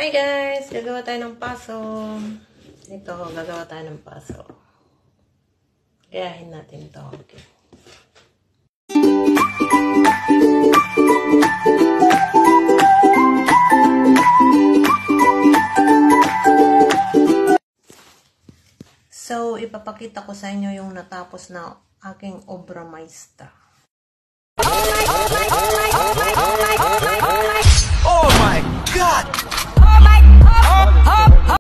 Hi guys! Gagawa tayo ng paso. Ito, gagawa tayo ng paso. Gayahin natin ito. Okay. So, ipapakita ko sa inyo yung natapos na aking obra maestra.